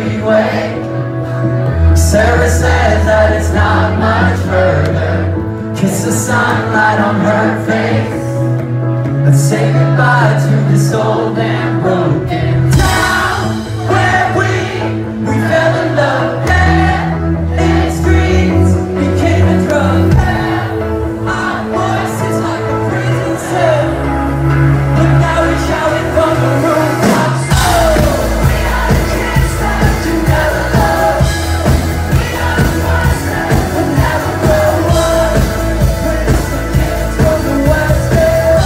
freeway. Sarah says that it's not much further. Kiss the sunlight on her face. Let's say goodbye to this old and broken town where we fell in love. Its streets became a drug. Our voices like a prison cell, but now we shout it from the rooftops. Oh, we are the kids that you never loved. We are the ones that will never grow up. We're just the kids from the West End.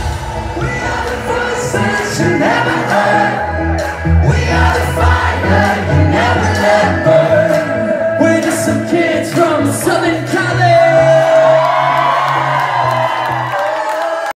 You never heard. We are the fire.